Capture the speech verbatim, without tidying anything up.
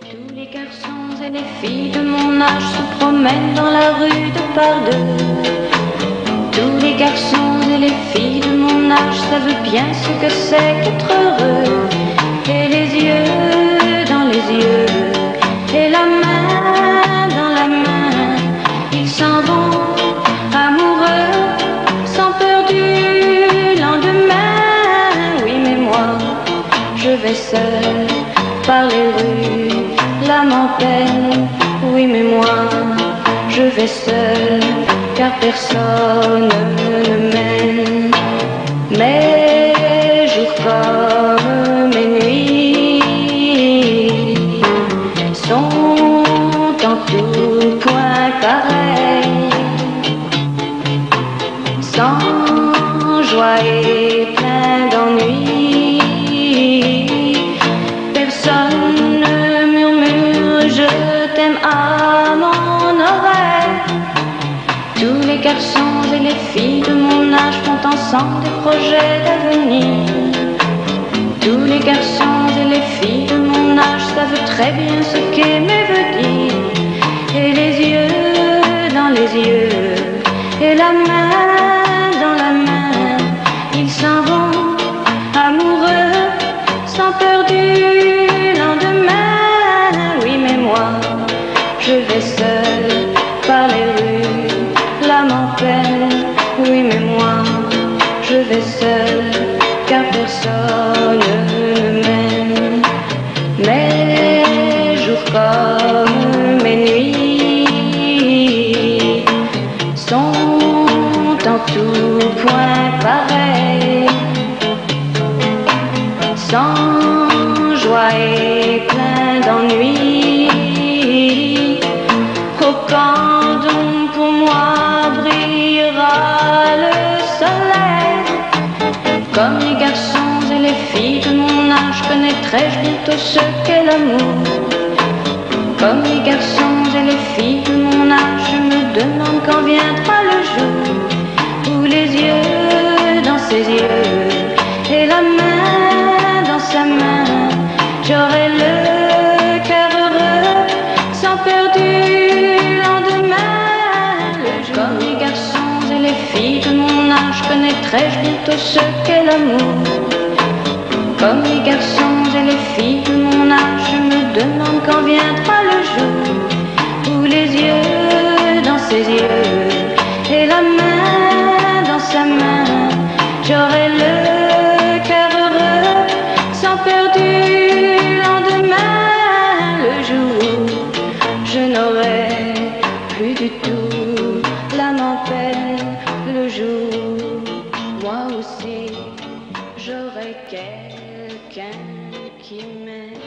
Tous les garçons et les filles de mon âge se promènent dans la rue de par deux. Tous les garçons et les filles de mon âge savent bien ce que c'est qu'être heureux. Et les yeux dans les yeux, et la main dans la main, ils s'en vont amoureux, sans peur du lendemain. Oui, mais moi, je vais seul par les rues, l'âme en peine. Oui, mais moi, je vais seul, car personne ne m'aime. Mes jours comme mes nuits sont en tout point pareils, sans joie et plein d'ennui. Personne ne murmure je t'aime à mon oreille. Tous les garçons et les filles de mon âge font ensemble des projets d'avenir. Tous les garçons et les filles de mon âge savent très bien ce qu'aimer veut dire. Et les yeux dans les yeux, et la main dans la main, ils s'en vont amoureux, sans peur du lendemain. Oui, mais moi, je vais seul par les rues, l'âme en peine. Oui, mais moi, je vais seul, car personne ne m'aime. Mes jours comme mes nuits sont en tout point pareils, sans joie et plein d'ennui. Oh, quand donc pour moi brillera le soleil, comme les garçons et les filles de mon âge, connaîtrai-je bientôt ce qu'est l'amour. Comme les garçons et les filles de mon âge, je me demande quand viendra le jour où les yeux dans ses yeux, et la main dans sa main, j'aurai le cœur heureux, sans peur du lendemain. Comme les garçons et les filles de mon âge, connaîtrai-je bientôt ce qu'est l'amour. Comme les garçons et les filles de mon âge, je me demande quand viendra le jour où les yeux dans ses yeux, et la main dans sa main, j'aurai le cœur heureux, sans peur du lendemain. Le jour où je n'aurai plus du tout l'âme en peine, le jour où moi aussi j'aurai quelqu'un qui m'aime.